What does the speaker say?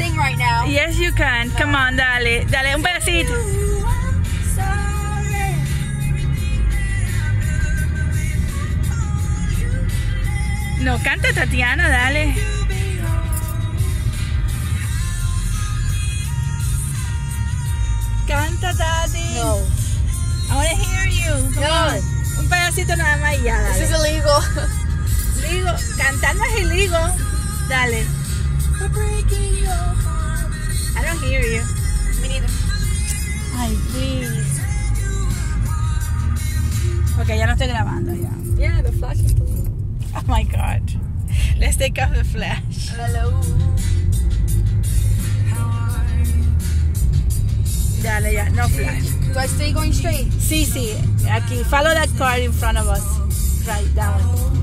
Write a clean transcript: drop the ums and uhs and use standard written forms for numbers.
sing right now. Yes, you can. Come on, dale. Dale un pedacito. No, canta Tatiana, dale. Canta, Tati. No. I want to hear you. Come on. Un pedacito nada más y ya, dale. This is illegal. Ligo, cantar no es illegal. Dale. I don't hear you. Me neither. Ay, please. Ok, ya no estoy grabando ya. Yeah, the flash is blue. Oh my God. Let's take off the flash. Hello. Dale, ya, no flash. Do I stay going straight? Sí, sí. Aquí. Follow that car in front of us. Right, that one.